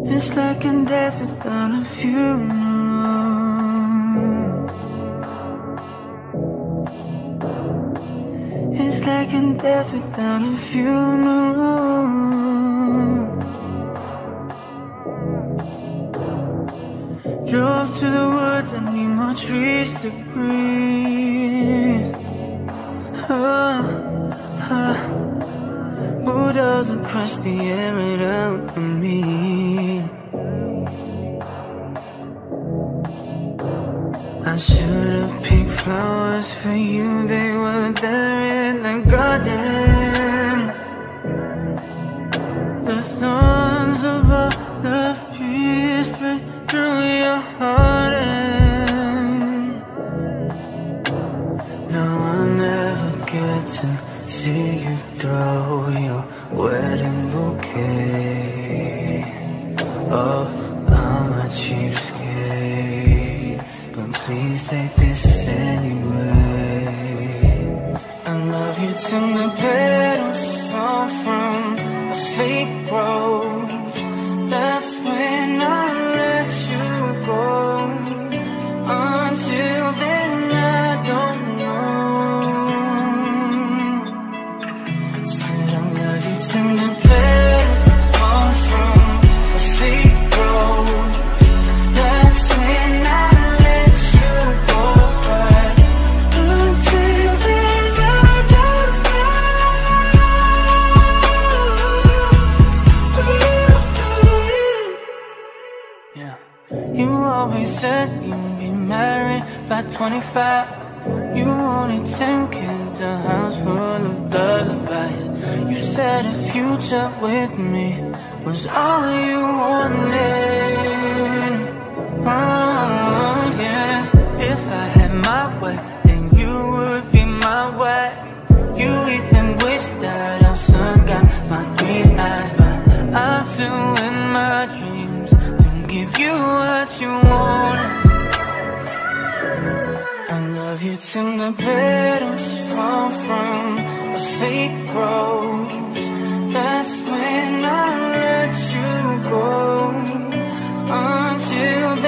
It's like a death without a funeral. It's like a death without a funeral. Drove to the woods, I need more trees to breathe. Bulldozer crushed the air right out of me. I should have picked flowers for you, they were there in the garden. The thorns of our love pierced right through your heart, and now I'll never get to see you throw your wedding bouquet. Oh, I'm a cheapskate, but please take this anyway. I love you till the petals fall from a fake rose. That's when I let you go. Until then I don't know. Said I love you till the petals fall from a fake rose. That's when I let you go. But until then I don't know. Yeah. You always said you'd be married by 25. You wanted 10 kids, a house full of lullabies. You said a future with me was all you wanted. Oh yeah. If I had my way, then you would be my wife. You even wish that our son got my green eyes, but I'm doing my dreams to give you what you want. I love you till the petals fall from a fake rose. That's when I let you go. Until then